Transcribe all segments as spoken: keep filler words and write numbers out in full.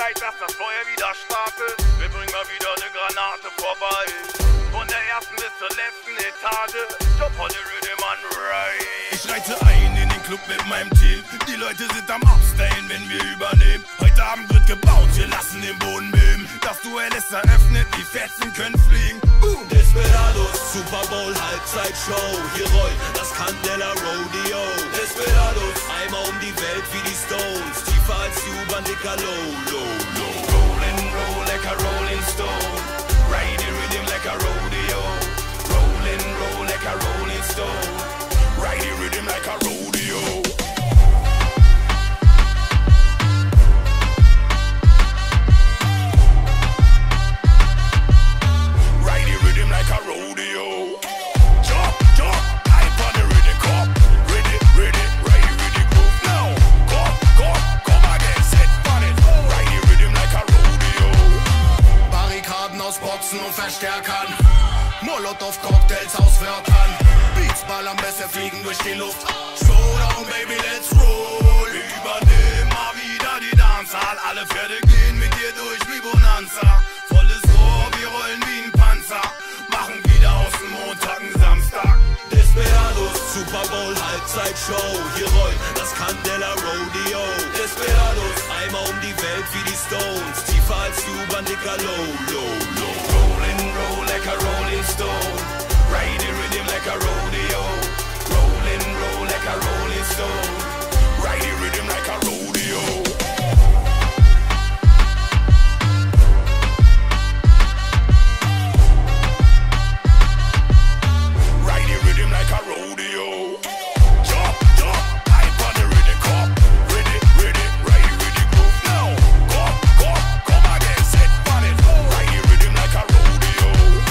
Zeit, dass das Feuer wieder startet. Wir bringen mal wieder eine Granate vorbei. Von der ersten bis zur letzten Etage. Top Holle Rhythm and Ride. Ich reite ein in den Club mit meinem Team. Die Leute sind am Upstayen, wenn wir übernehmen. Heute Abend wird gebaut, wir lassen den Boden beben. Das Duell ist eröffnet, die Fetzen können fliegen. uh. Desperados, Super Bowl, Halbzeitshow. Hier rollt das Candela Rodeo. Desperados, einmal um die Welt wie die Stones. Tiefer als die U-Bahn, dicker Low, low, low. Rollin', roll like a rolling stone. Ride the rhythm like a rodeo. Rollin', roll like a rolling stone. Ride the rhythm like a rodeo. Ride the rhythm like a rodeo. Jump, jump, hype on the rhythm, come. Ready, ready, ride the rhythm groove now. Come, come, come again, set on it. Ride the rhythm like a rodeo. Barrikaden aus Boxen und Verstärkern, Molotow-Cocktails aus Wörtern, Beats ballern besser, fliegen durch die Luft. Showdown, baby, let's roll. Übernehmen mal wieder die Dancehall. Alle Pferde gehen mit dir durch wie Bonanza. Volles Rohr, wir rollen wie ein Panzer. Machen wieder aus dem Montag einen Samstag. Desperados, Super Bowl, Halbzeitshow. Hier rollt das Candela Rodeo. Desperados, einmal um die Welt wie die Stones. Tiefer als die U-Bahn, dicker Low, low, low. Rollin', roll like a rolling stone. Ride the rhythm like a rodeo. Rollin', roll like a rolling stone. Ride the rhythm like a rodeo. Ride the rhythm like a rodeo. Jump, jump, hype on the rhythm, come. Ready, ready, ride the rhythm groove now. Come, come, come again, set on it. Ride the rhythm like a rodeo.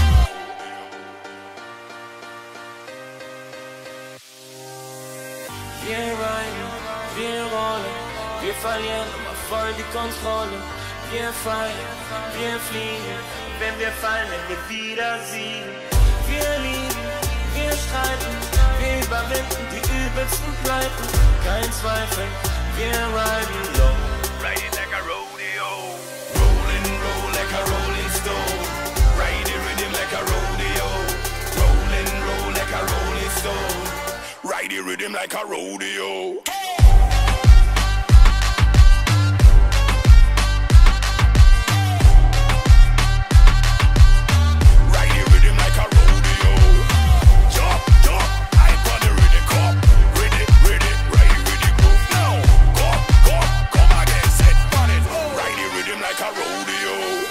Wir reiten, wir rollen, wir verlieren immer voll die Kontrolle. Wir fallen, wir fliegen, wenn wir fallen, wenn wir wieder siegen. Wir lieben, wir streiten, wir überwinden die übelsten Pleiten. Kein Zweifel, wir riden low. Ride it like a rodeo. Rollin', roll like a rolling stone. Ride the rhythm like a rodeo. Rollin', roll like a rolling stone. Ride the rhythm like a rodeo. Ride the rhythm like a rodeo. Jump, jump, hype on the rhythm, come. Ready, ready, ride the rhythm groove now. Come, come, come again, set on it. Ride the rhythm like a rodeo.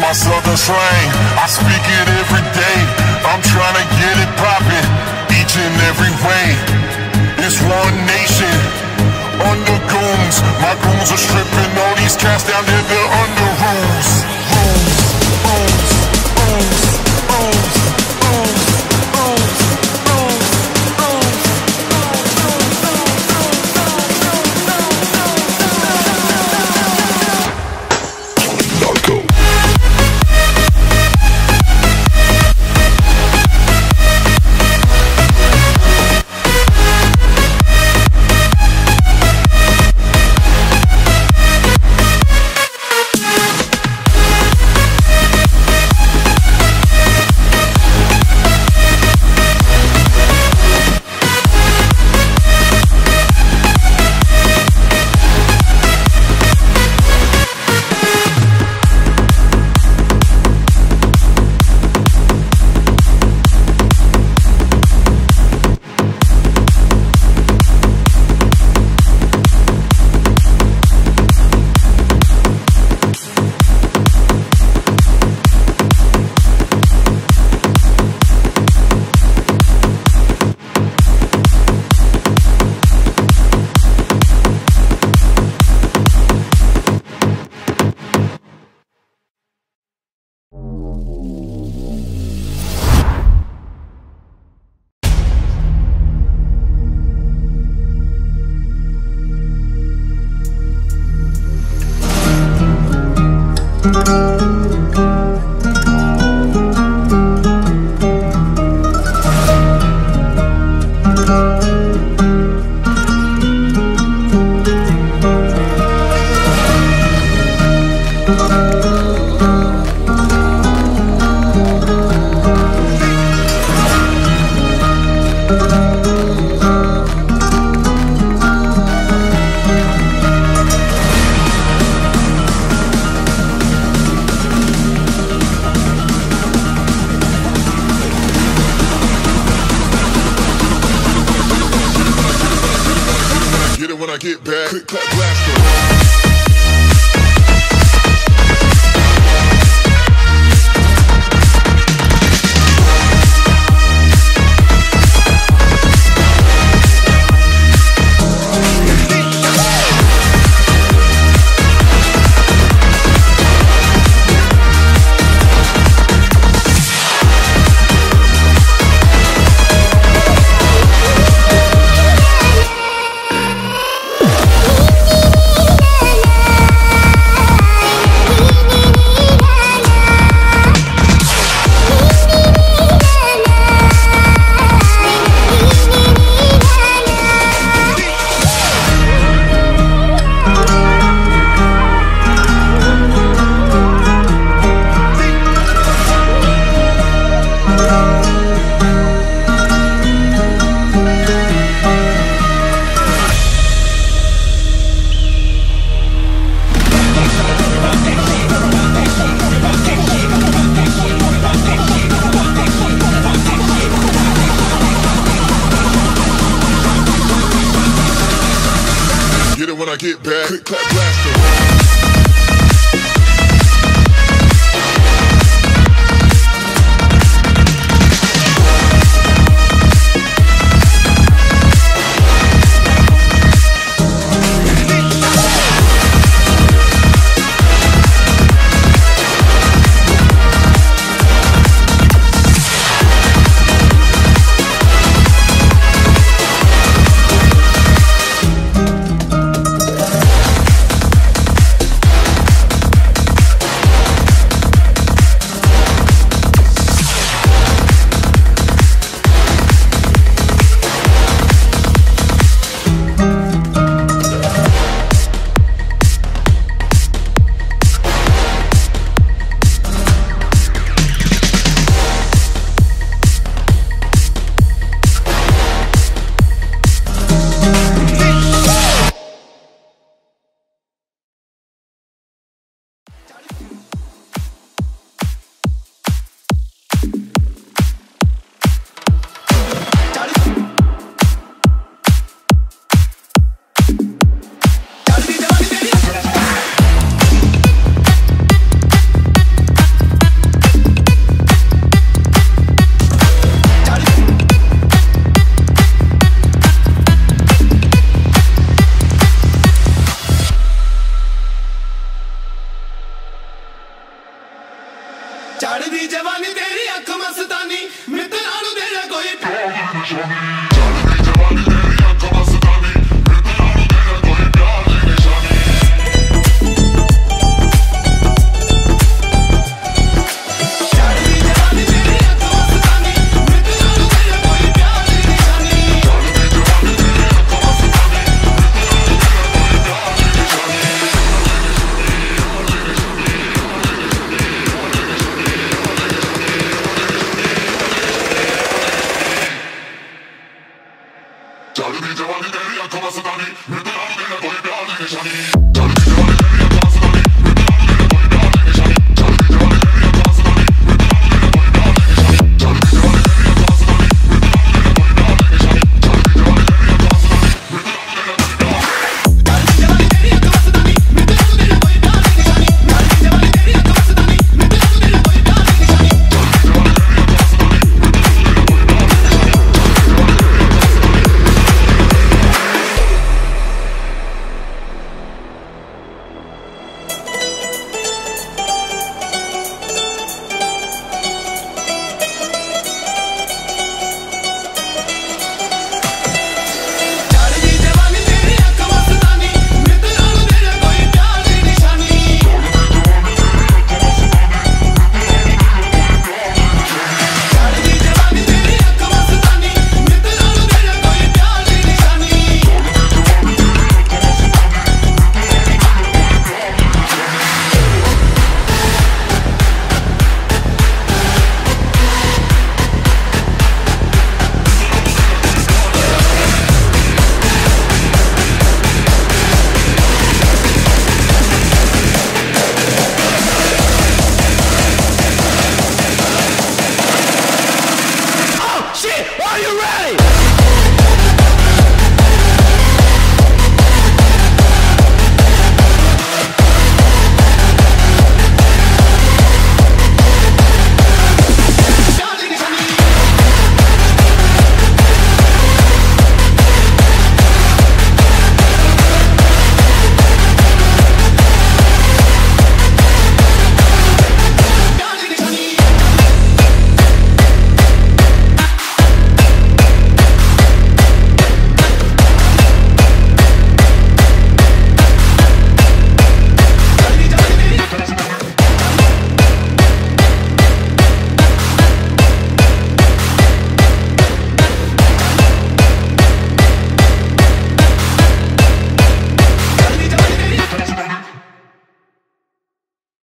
my southern slang, I speak it every day. I'm trying to get it poppin', each and every way. It's one nation, under goons. My goons are stripping all these cats down there, they're under rules. Rules, rules, rules, rules, rules, rules, rules, rules. Narco. When I get back, click, clap, blast. When I get back, click, clap, blast. जवानी तेरी आंखों में सतानी, मैं तेरा दिल कोई प्यार नहीं निशानी।